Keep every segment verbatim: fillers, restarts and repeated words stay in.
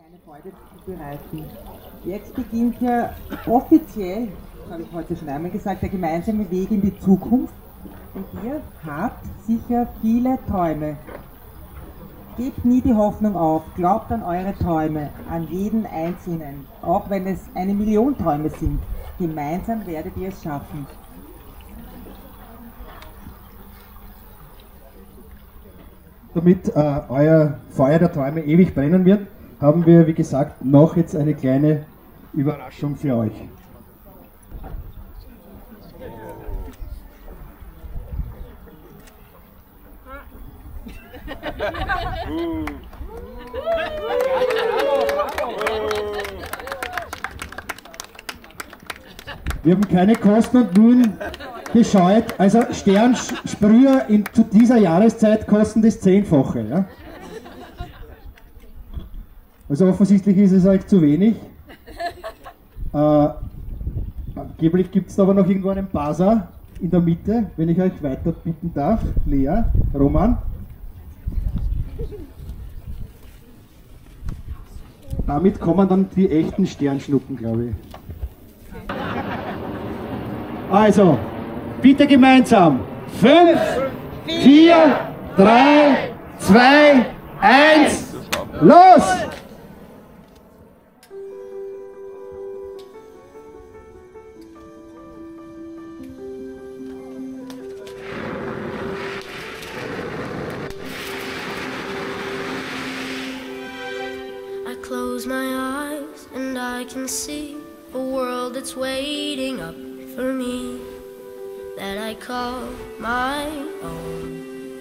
eine Freude zu bereiten. Jetzt beginnt ja offiziell, das habe ich heute schon einmal gesagt, der gemeinsame Weg in die Zukunft. Und ihr habt sicher viele Träume. Gebt nie die Hoffnung auf, glaubt an eure Träume, an jeden einzelnen, auch wenn es eine Million Träume sind. Gemeinsam werdet ihr es schaffen. Damit äh, euer Feuer der Träume ewig brennen wird, haben wir, wie gesagt, noch jetzt eine kleine Überraschung für euch. Wir haben keine Kosten und Mühen gescheut. Also Sternsprüher in, zu dieser Jahreszeit kosten das Zehnfache. Ja? Also offensichtlich ist es euch zu wenig. Äh, angeblich gibt es aber noch irgendwo einen Basar in der Mitte, wenn ich euch weiter bitten darf. Lea, Roman. Damit kommen dann die echten Sternschnuppen, glaube ich. Also, bitte gemeinsam. Fünf, vier, drei, zwei, eins, los! I close my eyes and I can see a world that's waiting up for me, that I call my own.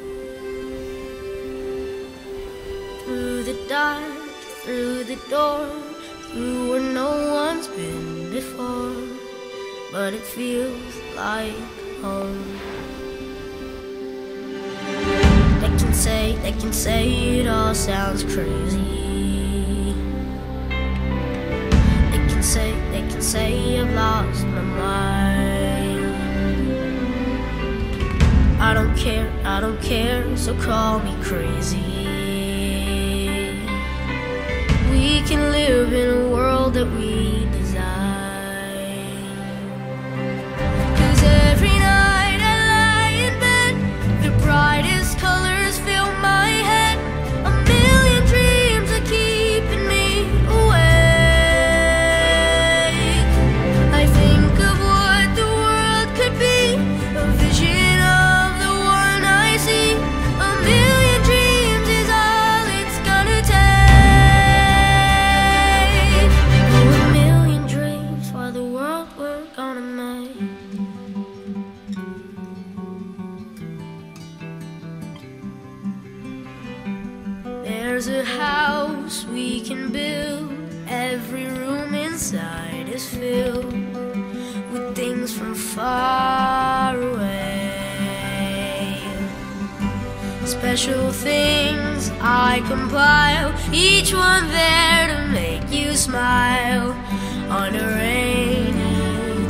Through the dark, through the door, through where no one's been before, but it feels like home. They can say, they can say it all sounds crazy. They can say, they can say I've lost my mind. I don't care, I don't care, so call me crazy. We can live in a world that we design. 'Cause every night I lie in bed, the brightest colors fill my head. A million dreams are keeping me awake. I think of what the world could be, a vision of the one I see. A million dreams is all it's gonna take. Oh, a million dreams for the world we're gonna make. There's a house we can build. Every room inside is filled with things from far away. Special things I compile, each one there to make you smile on a rainy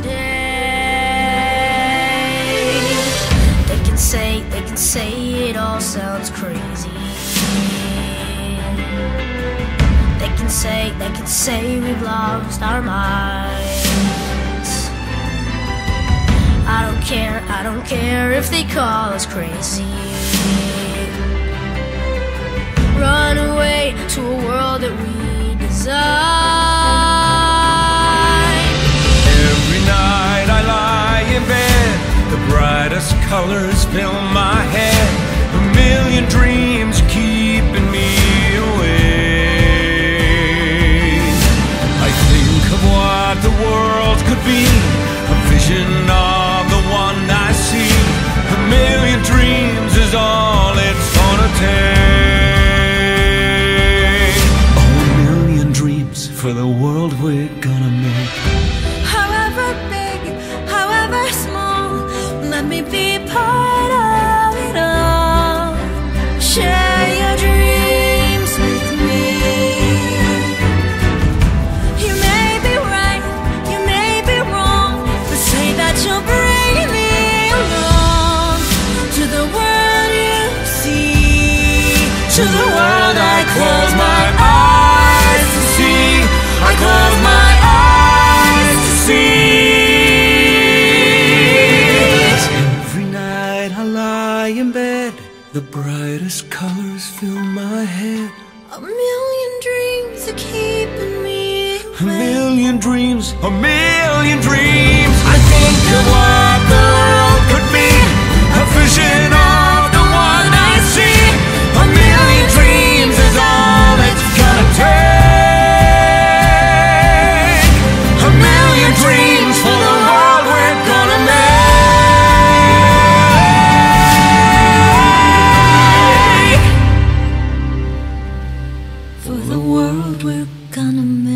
day. They can say, they can say it all sounds crazy. They can say, they can say we've lost our minds. I don't care, I don't care if they call us crazy. Run away to a world that we design. Every night I lie in bed, the brightest colors fill my head. A million dreams keeping me awake. I think of what the world could be, a vision of the one I see. A million dreams is all it's gonna take. Oh, a million dreams for the world we're gonna make. However big, however small, let me be part of it all. Share your dreams with me. You may be right, you may be wrong, but say that you'll bring me along to the world you see, to the world I close my eyes to see. dreams are keeping me A million dreams, a million dreams. I think of what the world could be, a vision of the one I see. A million dreams is all it's gonna take. A million dreams for the world we're gonna make. for the world we're gonna make.